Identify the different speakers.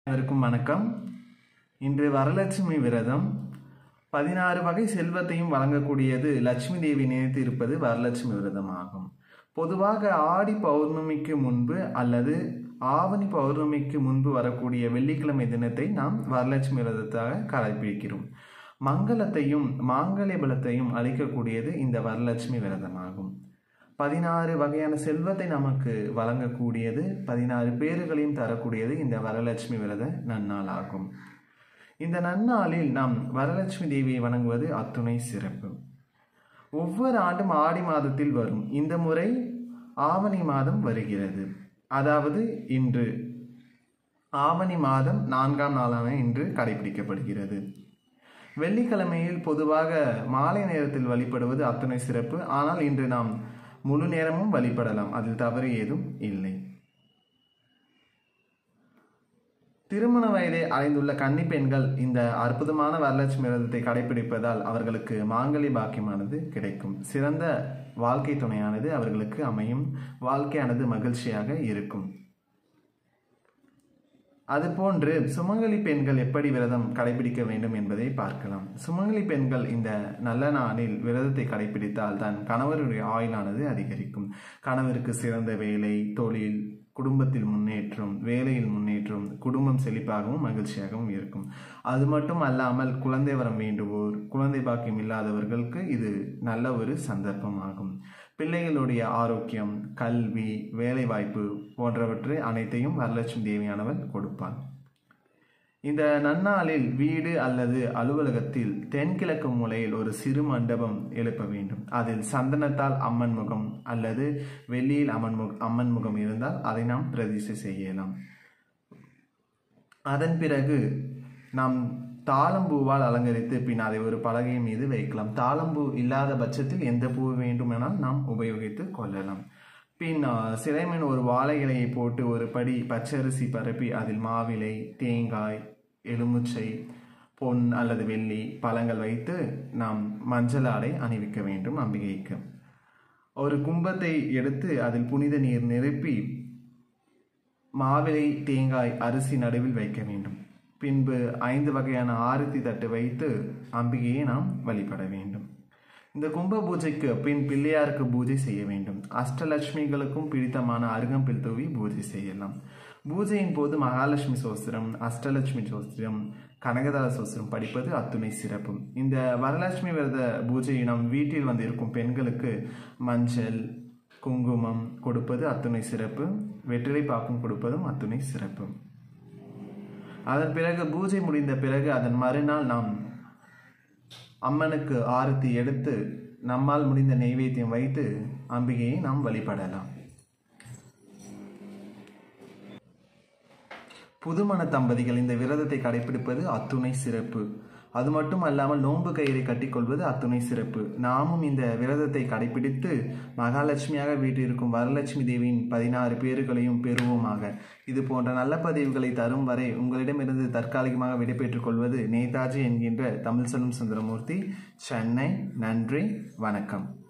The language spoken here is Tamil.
Speaker 1: அனைவருக்கும் வணக்கம். இன்று வரலட்சுமி விரதம். 16 வகை செல்வத்தையும் வழங்கக்கூடியது லட்சுமி தேவி நினைத்து இருப்பது வரலட்சுமி விரதம் ஆகும். பொதுவாக ஆடி பௌர்ணமிக்கு முன்பு அல்லது ஆவணி பௌர்ணமிக்கு முன்பு வரக்கூடிய வெள்ளிக்கிழமை தினத்தை நாம் வரலட்சுமி விரதத்தாக கடைபிடிக்கிறோம். மங்களத்தையும் மாங்கல்ய பலத்தையும் அளிக்கக்கூடியது இந்த வரலட்சுமி விரதமாகும். 16 வகையான செல்வத்தை நமக்கு வழங்கக்கூடியது, 16 பேர்களையும் தரக்கூடியது இந்த வரலட்சுமி விரத நன்னாள் ஆகும். இந்த நன்னாளில் நாம் வரலட்சுமி தேவியை வணங்குவது அத்துணை சிறப்பு. ஒவ்வொரு ஆண்டும் ஆடி மாதத்தில் வரும். இந்த முறை ஆவணி மாதம் வருகிறது. அதாவது இன்று ஆவணி மாதம் 4ஆம் நாளான இன்று கடைபிடிக்கப்படுகிறது. வெள்ளிக்கிழமையில் பொதுவாக மாலை நேரத்தில் வழிபடுவது அத்துணை சிறப்பு. ஆனால் இன்று நாம் முழு நேரமும் வழிபடலாம், அதில் தவறு ஏதும் இல்லை. திருமண வயதை அடைந்துள்ள கன்னி பெண்கள் இந்த அற்புதமான வரலட்சுமி விரதத்தை கடைபிடிப்பதால் அவர்களுக்கு மாங்கல்ய பாக்கியமானது கிடைக்கும். சிறந்த வாழ்க்கை துணையானது அவர்களுக்கு அமையும். வாழ்க்கையானது மகிழ்ச்சியாக இருக்கும். அதுபோன்று சுமங்கலி பெண்கள் எப்படி விரதம் கடைபிடிக்க வேண்டும் என்பதை பார்க்கலாம். சுமங்கலி பெண்கள் இந்த நல்ல நாளில் விரதத்தை கடைபிடித்தால் தான் கணவருடைய ஆயுளானது அதிகரிக்கும். கணவருக்கு சிறந்த வேலை, தொழில், குடும்பத்தில் முன்னேற்றம், வேலையில் முன்னேற்றம், குடும்பம் செழிப்பாகவும் மகிழ்ச்சியாகவும் இருக்கும். அது மட்டும் அல்லாமல் குழந்தை வரம் வேண்டுவோர், குழந்தை பாக்கியம் இல்லாதவர்களுக்கு இது நல்ல ஒரு சந்தர்ப்பமாகும். பிள்ளைகளுடைய ஆரோக்கியம், கல்வி, வேலை வாய்ப்பு போன்றவற்றை அனைத்தையும் வரலட்சுமி தேவியானவள் கொடுப்பாள். இந்த நன்னாளில் வீடு அல்லது அலுவலகத்தில் தென்கிழக்கு மூலையில் ஒரு சிறு மண்டபம் எழுப்ப வேண்டும். அதில் சந்தனத்தால் அம்மன் முகம் அல்லது வெள்ளியில் அம்மன் முகம் இருந்தால் அதை நாம் பிரதிஷ்டை செய்யலாம். அதன் பிறகு நாம் தாளம்பூவால் அலங்கரித்து பின் அதை ஒரு பலகை மீது வைக்கலாம். தாளம்பூ இல்லாத பட்சத்தில் எந்த பூ வேண்டுமானால் நாம் உபயோகித்து கொள்ளலாம். பின் சிலைமீன் ஒரு வாழை இலையை போட்டு ஒரு படி பச்சரிசி பரப்பி அதில் மாவிலை, தேங்காய், எலுமிச்சை, பொன் அல்லது வெள்ளி பழங்கள் வைத்து நாம் மஞ்சள் ஆடை அணிவிக்க வேண்டும் அம்பிகைக்கு. ஒரு கும்பத்தை எடுத்து அதில் புனித நீர் நிரப்பி மாவிலை, தேங்காய், அரிசி நடுவில் வைக்க வேண்டும். பின்பு 5 வகையான ஆரத்தி தட்டு வைத்து அம்பிகையை நாம் வழிபட வேண்டும். இந்த கும்ப பூஜைக்கு பின் பிள்ளையாருக்கு பூஜை செய்ய வேண்டும். அஷ்டலட்சுமிகளுக்கும் பிடித்தமான அருகம்பில் தூவி பூஜை செய்யலாம். பூஜையின் போது மகாலட்சுமி சோஸ்திரம், அஷ்டலட்சுமி சோஸ்திரம், கனகதார சோஸ்திரம் படிப்பது அத்துணை சிறப்பு. இந்த வரலட்சுமி விரத பூஜையை நம் வீட்டில் வந்து இருக்கும் பெண்களுக்கு மஞ்சள், குங்குமம் கொடுப்பது அத்துணை சிறப்பு. வெற்றிலை பாக்கும் கொடுப்பதும் அத்துணை சிறப்பு. அதன் பிறகு பூஜை முடிந்த பிறகு அதன் மறுநாள் நாம் அம்மனுக்கு ஆரத்தி எடுத்து நம்மால் முடிந்த நெய்வேத்தியம் வைத்து அம்பிகையை நாம் வழிபடலாம். புதுமண தம்பதிகள் இந்த விரதத்தை கடைபிடிப்பது அத்துணை சிறப்பு. அது மட்டும் அல்லாமல் நோன்பு கயிறை கட்டிக்கொள்வது அத்துணை சிறப்பு. நாமும் இந்த விரதத்தை கடைபிடித்து மகாலட்சுமியாக வீட்டிற்கும் வரலட்சுமி தேவியின் 16 பேர்களையும் பெறுவோமாக. இது போன்ற நல்ல பதிவுகளை தரும் வரை உங்களிடமிருந்து தற்காலிகமாக விடைபெற்றுக் கொள்வது நேதாஜி என்கின்ற தமிழ் செல்வம் சுந்தரமூர்த்தி, சென்னை. நன்றி, வணக்கம்.